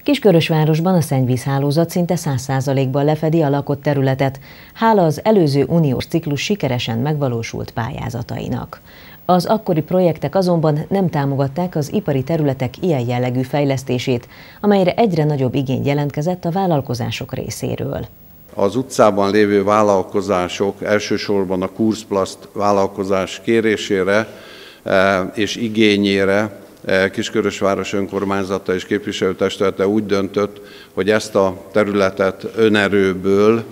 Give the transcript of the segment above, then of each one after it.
Kiskörösvárosban a szennyvízhálózat szinte 100%-ban lefedi a lakott területet, hála az előző uniós ciklus sikeresen megvalósult pályázatainak. Az akkori projektek azonban nem támogatták az ipari területek ilyen jellegű fejlesztését, amelyre egyre nagyobb igény jelentkezett a vállalkozások részéről. Az utcában lévő vállalkozások, elsősorban a Kurzplast vállalkozás kérésére és igényére Kiskörösváros önkormányzata és képviselőtestülete úgy döntött, hogy ezt a területet önerőből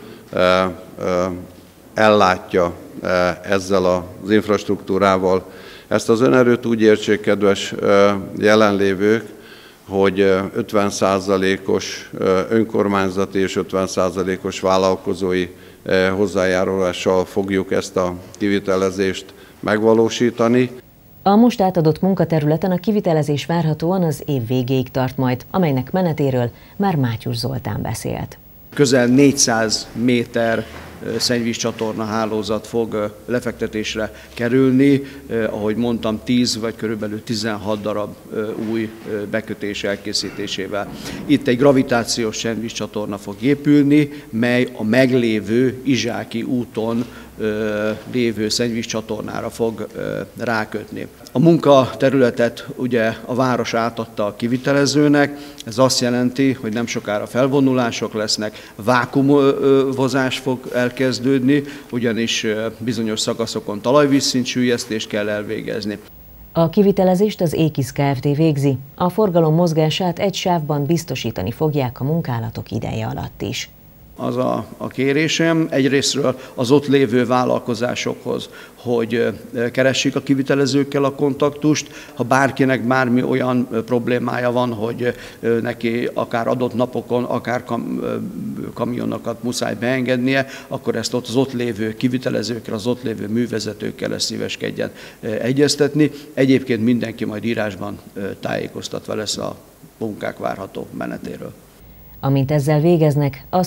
ellátja ezzel az infrastruktúrával. Ezt az önerőt úgy értsék, kedves jelenlévők, hogy 50%-os önkormányzati és 50%-os vállalkozói hozzájárulással fogjuk ezt a kivitelezést megvalósítani. A most átadott munkaterületen a kivitelezés várhatóan az év végéig tart majd, amelynek menetéről már Mátyus Zoltán beszélt. Közel 400 méter szennyvízcsatorna hálózat fog lefektetésre kerülni, ahogy mondtam, 10 vagy körülbelül 16 darab új bekötés elkészítésével. Itt egy gravitációs szennyvízcsatorna fog épülni, mely a meglévő Izsáki úton lévő szennyvízcsatornára fog rákötni. A munkaterületet ugye a város átadta a kivitelezőnek, ez azt jelenti, hogy nem sokára felvonulások lesznek, vákuumvozás fog elkezdődni, ugyanis bizonyos szakaszokon talajvízszintsüllyesztést kell elvégezni. A kivitelezést az Ékisz Kft. Végzi, a forgalom mozgását egy sávban biztosítani fogják a munkálatok ideje alatt is. Az a kérésem egyrésztről az ott lévő vállalkozásokhoz, hogy keressék a kivitelezőkkel a kontaktust. Ha bárkinek bármi olyan problémája van, hogy neki akár adott napokon, akár kamionokat muszáj beengednie, akkor ezt ott az ott lévő kivitelezőkkel, az ott lévő művezetőkkel szíveskedjen egyeztetni. Egyébként mindenki majd írásban tájékoztatva lesz a munkák várható menetéről. Amint ezzel végeznek, a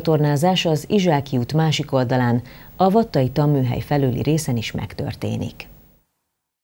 szennyvízcsatornázás az Izsáki út másik oldalán, a Vattai tanműhely felőli részen is megtörténik.